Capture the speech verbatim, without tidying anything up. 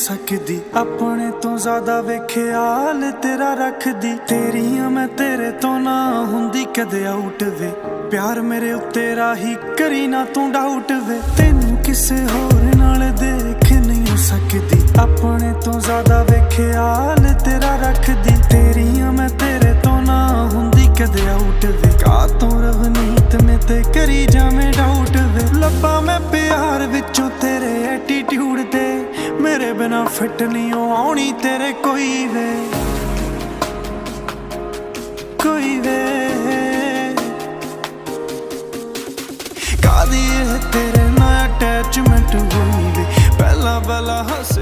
ਸਕਦੀ ਆਪਣੇ ਤੋਂ ਜ਼ਿਆਦਾ ਵੇ ਖਿਆਲ ਤੇਰਾ ਰੱਖਦੀ। ਤੇਰੀਆਂ ਮੈਂ ਤੇਰੇ ਤੋਂ ਨਾ ਹੁੰਦੀ ਕਦੇ ਆਊਟ ਵੇ, ਪਿਆਰ ਮੇਰੇ ਉੱਤੇ ਰਾਹੀ ਕਰੀ ਨਾ ਤੂੰ ਡਾਊਟ ਵੇ। ਤੈਨੂੰ ਕਿਸੇ ਹੋਰ ਨਾਲ ਦੇਖ ਨਹੀਂ ਸਕਦੀ ਆਪਣੇ ਤੋਂ ਜ਼ਿਆਦਾ ਵੇ ਖਿਆਲ ਤੇਰਾ ਰੱਖਦੀ। ਤੇਰੀਆਂ ਮੈਂ ਤੇਰੇ ਤੋਂ ਨਾ ਹੁੰਦੀ ਕਦੇ ਆਊਟ ਵੇ, ਕਾ ਤੂੰ ਰਵਨੀਤ ਮੇ ਤੇ ਕਰੀ ਜਾਵੇਂ ਡਾਊਟ ਵੇ। ਲੱਭਾਂ ਮੈਂ ਪਿਆਰ ਵਿੱਚੋਂ ਤੇਰੇ ਐਟੀਟਿਊਡ ਤੇ, ਮੇਰੇ ਬਿਨਾ ਫਿੱਟ ਨਹੀਂ ਆਉਣੀ ਤੇਰੇ ਕੋਈ ਵੇ ਕੋਈ ਵੇ। ਕਾਦੀ ਇਹ ਤੇਰੇ ਨਾਲ ਅਟੈਚਮੈਂਟ ਹੋਈ ਵੇ, ਪਹਿਲਾਂ ਪਹਿਲਾਂ ਹੱਸ